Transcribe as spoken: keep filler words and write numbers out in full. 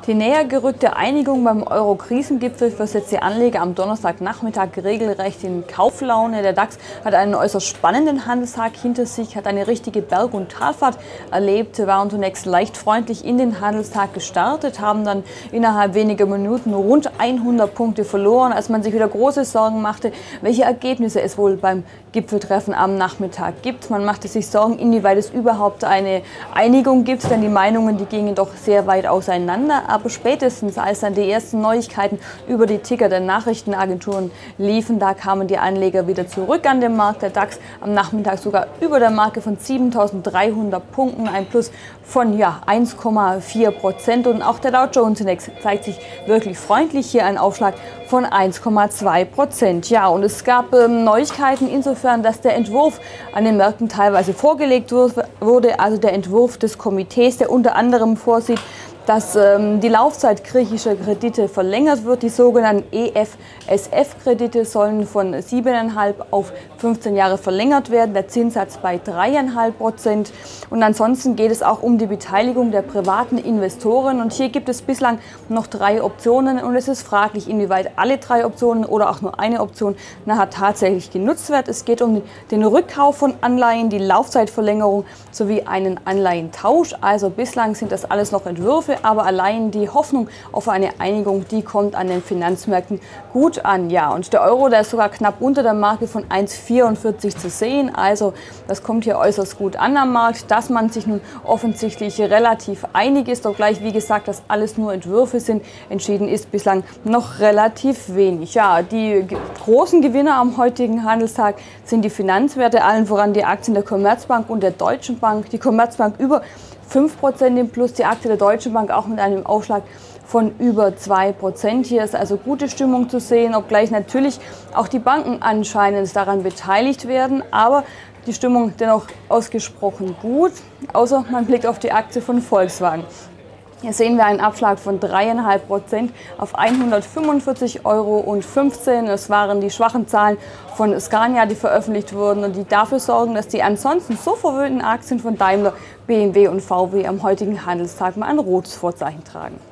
Die näher gerückte Einigung beim Euro-Krisengipfel versetzt die Anleger am Donnerstagnachmittag regelrecht in Kauflaune. Der DAX hat einen äußerst spannenden Handelstag hinter sich, hat eine richtige Berg- und Talfahrt erlebt, waren zunächst leicht freundlich in den Handelstag gestartet, haben dann innerhalb weniger Minuten rund hundert Punkte verloren, als man sich wieder große Sorgen machte, welche Ergebnisse es wohl beim Gipfeltreffen am Nachmittag gibt. Man machte sich Sorgen, inwieweit es überhaupt eine Einigung gibt, denn die Meinungen, die gingen doch sehr weit auseinander. Aber spätestens, als dann die ersten Neuigkeiten über die Ticker der Nachrichtenagenturen liefen, da kamen die Anleger wieder zurück an den Markt. Der DAX am Nachmittag sogar über der Marke von siebentausenddreihundert Punkten, ein Plus von ja, eins Komma vier Prozent. Und auch der Dow Jones Index zeigt sich wirklich freundlich, hier ein Aufschlag von eins Komma zwei Prozent. Ja, und es gab ähm, Neuigkeiten insofern, dass der Entwurf an den Märkten teilweise vorgelegt wurde, also der Entwurf des Komitees, der unter anderem vorsieht, dass ähm, die Laufzeit griechischer Kredite verlängert wird. Die sogenannten E F S F-Kredite sollen von sieben Komma fünf auf fünfzehn Jahre verlängert werden, der Zinssatz bei drei Komma fünf Prozent. Und ansonsten geht es auch um die Beteiligung der privaten Investoren. Und hier gibt es bislang noch drei Optionen und es ist fraglich, inwieweit alle drei Optionen oder auch nur eine Option nachher tatsächlich genutzt wird. Es geht um den Rückkauf von Anleihen, die Laufzeitverlängerung sowie einen Anleihentausch. Also bislang sind das alles noch Entwürfe, aber allein die Hoffnung auf eine Einigung, die kommt an den Finanzmärkten gut an. Ja, und der Euro, der ist sogar knapp unter der Marke von eins Komma vierundvierzig zu sehen. Also das kommt hier äußerst gut an am Markt, dass man sich nun offensichtlich relativ einig ist, obgleich, wie gesagt, dass alles nur Entwürfe sind. Entschieden ist bislang noch relativ wenig. Ja, die großen Gewinner am heutigen Handelstag sind die Finanzwerte, allen voran die Aktien der Commerzbank und der Deutschen Bank. Die Commerzbank über fünf Prozent im Plus, die Aktie der Deutschen Bank auch mit einem Aufschlag von über zwei Prozent. Hier ist also gute Stimmung zu sehen, obgleich natürlich auch die Banken anscheinend daran beteiligt werden. Aber die Stimmung dennoch ausgesprochen gut, außer man blickt auf die Aktie von Volkswagen. Hier sehen wir einen Abschlag von drei Komma fünf Prozent auf hundertfünfundvierzig Euro fünfzehn. Es waren die schwachen Zahlen von Scania, die veröffentlicht wurden und die dafür sorgen, dass die ansonsten so verwöhnten Aktien von Daimler, B M W und V W am heutigen Handelstag mal ein rotes Vorzeichen tragen.